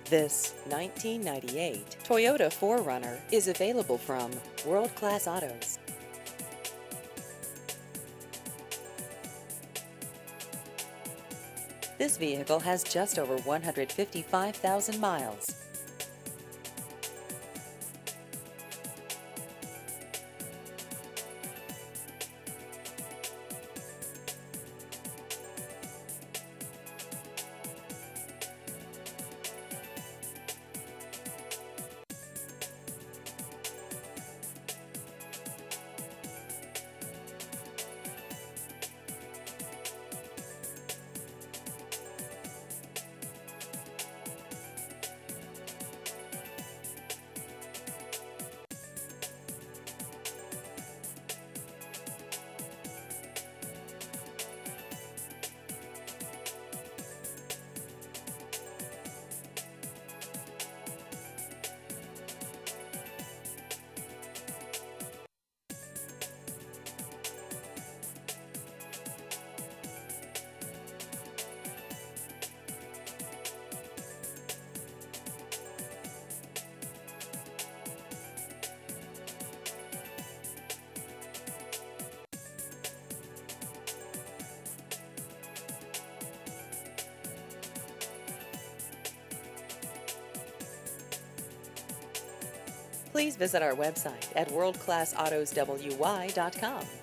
This 1998 Toyota 4Runner is available from World Class Autos. This vehicle has just over 155,000 miles. Please visit our website at worldclassautoswy.com.